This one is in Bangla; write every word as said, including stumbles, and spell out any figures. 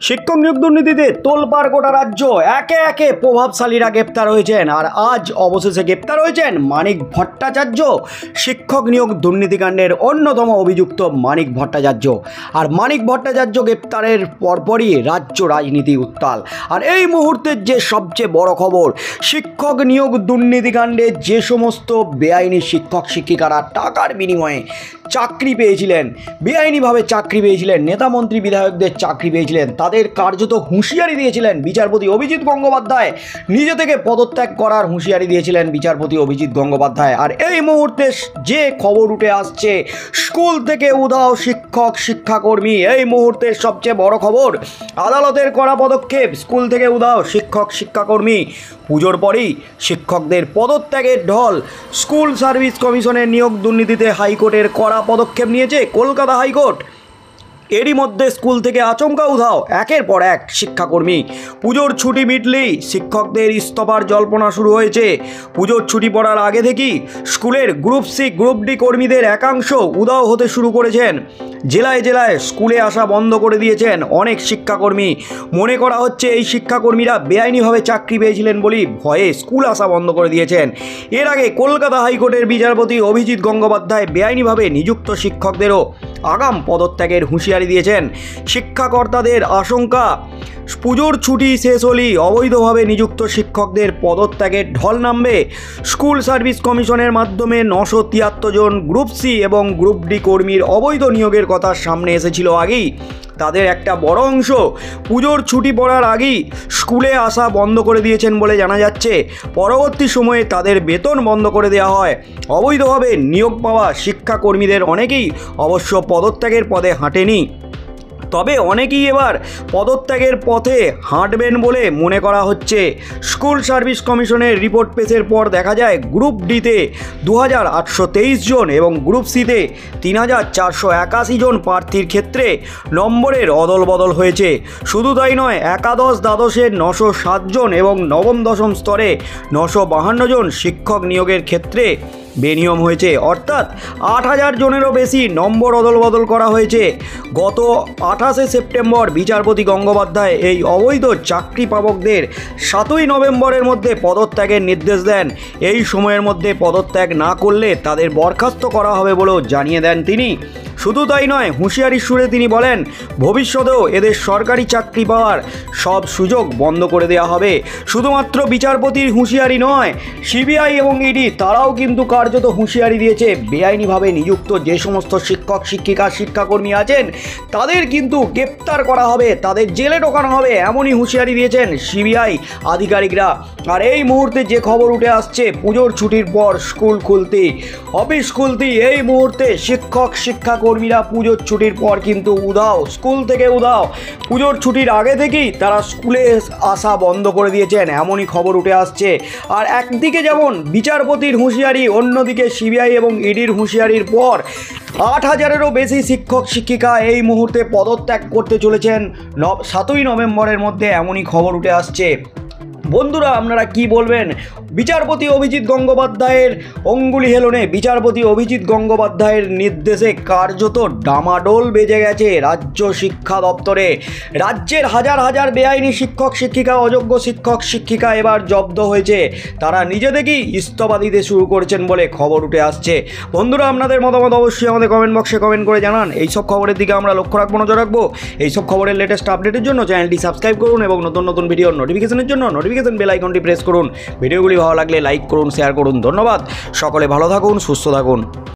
শিক্ষক নিয়োগ দুর্নীতিতে তোলপাড় গোটা রাজ্য। একে একে প্রভাবশালীরা গ্রেপ্তার হয়েছেন, আর আজ অবশেষে গ্রেপ্তার হয়েছেন মানিক ভট্টাচার্য। শিক্ষক নিয়োগ দুর্নীতিকাণ্ডের অন্যতম অভিযুক্ত মানিক ভট্টাচার্য। আর মানিক ভট্টাচার্য গ্রেপ্তারের পরপরই রাজ্য রাজনীতি উত্তাল। আর এই মুহূর্তের যে সবচেয়ে বড় খবর, শিক্ষক নিয়োগ দুর্নীতিকাণ্ডে যে সমস্ত বেআইনি শিক্ষক শিক্ষিকারা টাকার বিনিময়ে চাকরি পেয়েছিলেন, বেআইনিভাবে চাকরি পেয়েছিলেন, নেতামন্ত্রী বিধায়কদের চাকরি পেয়েছিলেন, তাদের কার্যত হুঁশিয়ারি দিয়েছিলেন বিচারপতি অভিজিৎ গঙ্গোপাধ্যায়। নিজে থেকে পদত্যাগ করার হুঁশিয়ারি দিয়েছিলেন বিচারপতি অভিজিৎ গঙ্গোপাধ্যায়। আর এই মুহূর্তে যে খবর উঠে আসছে, স্কুল থেকে উধাও শিক্ষক শিক্ষাকর্মী। এই মুহূর্তের সবচেয়ে বড় খবর, আদালতের কড়া পদক্ষেপ, স্কুল থেকে উধাও শিক্ষক শিক্ষাকর্মী। পুজোর পরেই শিক্ষকদের পদত্যাগের ঢল। স্কুল সার্ভিস কমিশনের নিয়োগ দুর্নীতিতে হাইকোর্টের কড়া পদক্ষেপ নিয়েছে কলকাতা হাইকোর্ট। এরই মধ্যে স্কুল থেকে আচমকা উধাও একের পর এক শিক্ষাকর্মী। পুজোর ছুটি মিটলেই শিক্ষকদের ইস্তফার জল্পনা শুরু হয়েছে। পুজোর ছুটি পড়ার আগে থেকেই স্কুলের গ্রুপ সি গ্রুপ ডি কর্মীদের একাংশ উধাও হতে শুরু করেছেন। জেলায় জেলায় স্কুলে আসা বন্ধ করে দিয়েছেন অনেক শিক্ষাকর্মী। মনে করা হচ্ছে এই শিক্ষাকর্মীরা বেআইনিভাবে চাকরি পেয়েছিলেন বলেই ভয়ে স্কুল আসা বন্ধ করে দিয়েছেন। এর আগে কলকাতা হাইকোর্টের বিচারপতি অভিজিৎ গঙ্গোপাধ্যায় বেআইনিভাবে নিযুক্ত শিক্ষকদেরও আগাম পদত্যাগের হুঁশিয়ারি দিয়েছেন। শিক্ষাকর্তাদের আশঙ্কা, পুজোর ছুটি শেষ হলেই অবৈধভাবে নিযুক্ত শিক্ষকদের পদত্যাগের ঢল নামবে। স্কুল সার্ভিস কমিশনের মাধ্যমে নশো তিয়াত্তর জন গ্রুপ সি এবং গ্রুপ ডি কর্মীর অবৈধ নিয়োগের কথা সামনে এসেছিল আগেই। তাদের একটা বড় অংশ পুজোর ছুটি পড়ার আগেই স্কুলে আসা বন্ধ করে দিয়েছেন বলে জানা যাচ্ছে। পরবর্তী সময়ে তাদের বেতন বন্ধ করে দেওয়া হয়। অবৈধভাবে নিয়োগ পাওয়া শিক্ষাকর্মীদের অনেকেই অবশ্য পদত্যাগের পথে হাঁটেনি, তবে অনেকেই এবার পদত্যাগের পথে হাঁটবেন বলে মনে করা হচ্ছে। স্কুল সার্ভিস কমিশনের রিপোর্ট পেশের পর দেখা যায় গ্রুপ ডিতে দু হাজার আটশো তেইশ জন এবং গ্রুপ সিতে তিন হাজার চারশো একাশি জন প্রার্থীর ক্ষেত্রে নম্বরের অদল বদল হয়েছে। শুধু তাই নয়, একাদশ দ্বাদশের নশো সাত জন এবং নবম দশম স্তরে নশো বাহান্ন জন শিক্ষক নিয়োগের ক্ষেত্রে বেনিয়ম হয়েছে। অর্থাৎ আট হাজার জনেরও বেশি নম্বর অদল বদল করা হয়েছে। গত আঠাশে সেপ্টেম্বর বিচারপতি গঙ্গোপাধ্যায় এই অবৈধ চাকরি পাবকদের সাতই নভেম্বরের মধ্যে পদত্যাগের নির্দেশ দেন। এই সময়ের মধ্যে পদত্যাগ না করলে তাদের বরখাস্ত করা হবে বলেও জানিয়ে দেন তিনি। শুধু তাই নয়, হুঁশিয়ারির সুরে তিনি বলেন, ভবিষ্যতেও এদের সরকারি চাকরি পাওয়ার সব সুযোগ বন্ধ করে দেওয়া হবে। শুধুমাত্র বিচারপতির হুঁশিয়ারি নয়, সিবিআই এবং ইডি তারাও কিন্তু কার্যত হুঁশিয়ারি দিয়েছে। বেআইনিভাবে নিযুক্ত যে সমস্ত শিক্ষক শিক্ষিকা শিক্ষাকর্মী আছেন তাদের কিন্তু গ্রেপ্তার করা হবে, তাদের জেলে ঢোকানো হবে, এমনই হুঁশিয়ারি দিয়েছেন সিবিআই আধিকারিকরা। আর এই মুহূর্তে যে খবর উঠে আসছে, পুজোর ছুটির পর স্কুল খুলতি, অফিস খুলতি, এই মুহূর্তে শিক্ষক শিক্ষাকর্মীরা পুজোর ছুটির পর কিন্তু উধাও, স্কুল থেকে উধাও। পুজোর ছুটির আগে থেকেই তারা স্কুলে আসা বন্ধ করে দিয়েছেন, এমনই খবর উঠে আসছে। আর একদিকে যেমন বিচারপতির হুঁশিয়ারি, অন্যদিকে সিবিআই এবং ইডির হুঁশিয়ারির পর আট হাজারেরও বেশি শিক্ষক শিক্ষিকা এই মুহূর্তে পদত্যাগ করতে চলেছেন সাতই নভেম্বরের মধ্যে, এমনই খবর উঠে আসছে। বন্ধুরা, আপনারা কি বলবেন? বিচারপতি অভিজিৎ গঙ্গোপাধ্যায়ের অঙ্গুলি হেলনে, বিচারপতি অভিজিৎ গঙ্গোপাধ্যায়ের নির্দেশে কার্যত ডামাডোল বেজে গেছে রাজ্য শিক্ষা দপ্তরে। রাজ্যের হাজার হাজার বেআইনি শিক্ষক শিক্ষিকা, অযোগ্য শিক্ষক শিক্ষিকা এবার জব্দ হয়েছে। তারা নিজে থেকেই ইস্তফা দিতে শুরু করেছেন বলে খবর উঠে আসছে। বন্ধুরা, আপনাদের মতামত অবশ্যই আমাদের কমেন্ট বক্সে কমেন্ট করে জানান। এইসব খবরের দিকে আমরা লক্ষ্য রাখবো, নজর রাখবো। এইসব খবরের লেটেস্ট আপডেটের জন্য চ্যানেলটি সাবস্ক্রাইব করুন এবং নতুন নতুন ভিডিওর নোটিফিকেশনের জন্য নোটিফিকেশন বেল আইকনটি প্রেস করুন। ভিডিওগুলি ভালো লাগলে লাইক করুন, শেয়ার করুন। ধন্যবাদ। সকলে ভালো থাকুন, সুস্থ থাকুন।